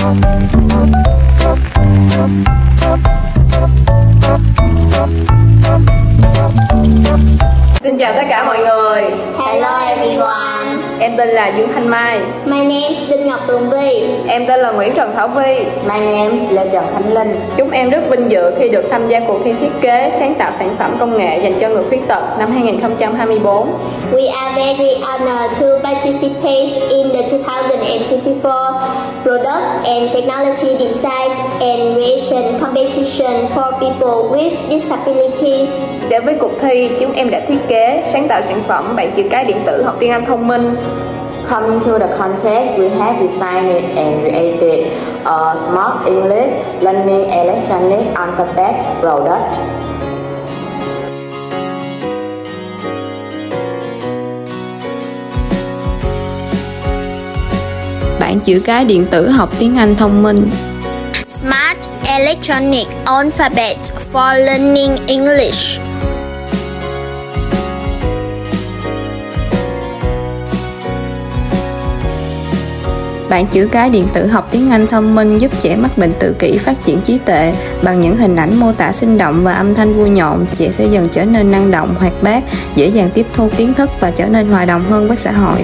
Xin chào tất cả mọi người. Hello everyone. Em tên là Dương Thanh Mai. My name is Đinh Ngọc Tường Vi. Em tên là Nguyễn Trần Thảo Vi. My name is Lê Trần Khánh Linh. Chúng em rất vinh dự khi được tham gia cuộc thi thiết kế sáng tạo sản phẩm công nghệ dành cho người khuyết tật năm 2024. We are very honored to participate in the 2024 Product and Technology Design and Creation Competition for People with Disabilities. Đến với cuộc thi, chúng em đã thiết kế, sáng tạo sản phẩm bảng chữ cái điện tử học tiếng Anh thông minh. Coming to the contest, we have designed and created a smart English learning electronic alphabet product. Bảng chữ cái điện tử học tiếng Anh thông minh. Smart Electronic Alphabet for Learning English. Bảng chữ cái điện tử học tiếng Anh thông minh giúp trẻ mắc bệnh tự kỷ phát triển trí tuệ. Bằng những hình ảnh mô tả sinh động và âm thanh vui nhộn, trẻ sẽ dần trở nên năng động, hoạt bát, dễ dàng tiếp thu kiến thức và trở nên hòa đồng hơn với xã hội.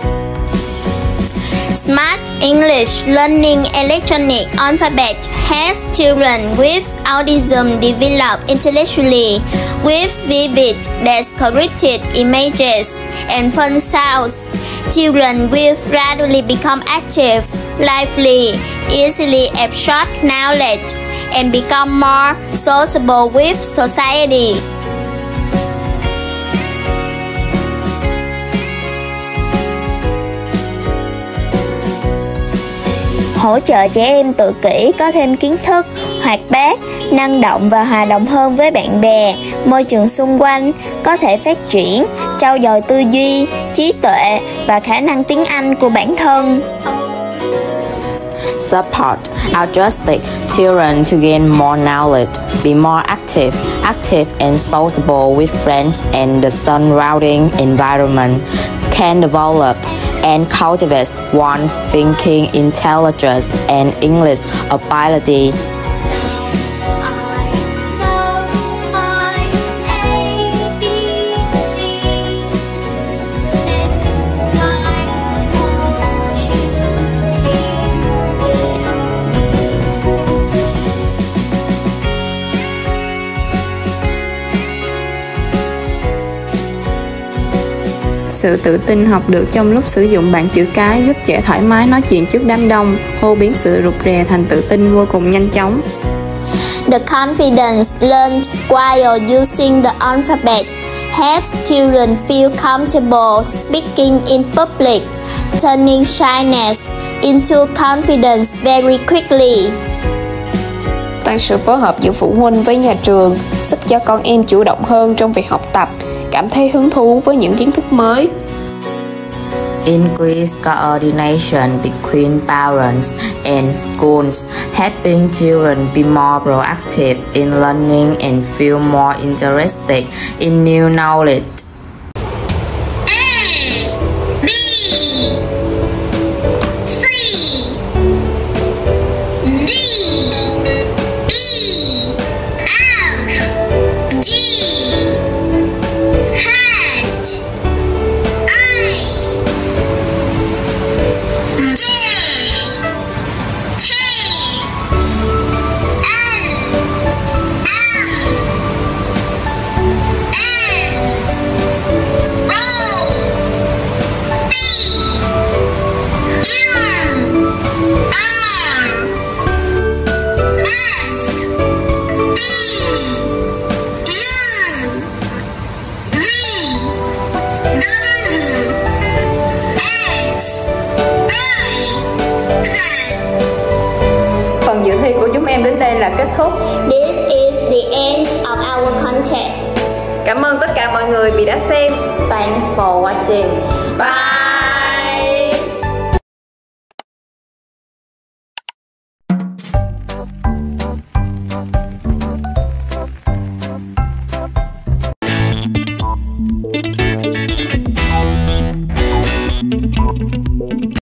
Smart English Learning Electronic Alphabet helps children with autism develop intellectually with vivid, descriptive images and fun sounds. Children will gradually become active, lively, easily absorb knowledge, and become more sociable with society. Hỗ trợ trẻ em tự kỷ có thêm kiến thức, hoạt bát, năng động và hòa đồng hơn với bạn bè, môi trường xung quanh, có thể phát triển, trau dồi tư duy, trí tuệ và khả năng tiếng Anh của bản thân. Support autistic children to gain more knowledge, be more active and sociable with friends and the surrounding environment, can develop and cultivate one's thinking intelligence and English ability. Sự tự tin học được trong lúc sử dụng bảng chữ cái giúp trẻ thoải mái nói chuyện trước đám đông, hô biến sự rụt rè thành tự tin vô cùng nhanh chóng. The confidence learned while using the alphabet helps children feel comfortable speaking in public, turning shyness into confidence very quickly. Tăng sự phối hợp giữa phụ huynh với nhà trường giúp cho con em chủ động hơn trong việc học tập, cảm thấy hứng thú với những kiến thức mới. Increase coordination between parents and schools, helping children be more proactive in learning and feel more interested in new knowledge. Phần dự thi của chúng em đến đây là kết thúc. This is the end of our content. Cảm ơn tất cả mọi người vì đã xem. Thanks for watching. Bye.